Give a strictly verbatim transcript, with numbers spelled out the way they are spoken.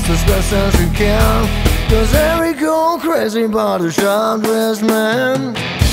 as best as we can, 'cause every go crazy about a sharp-dressed man.